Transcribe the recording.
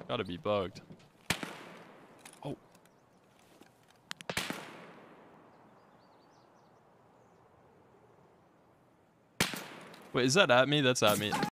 Gotta be bugged. Oh. Wait, is that at me? That's at me.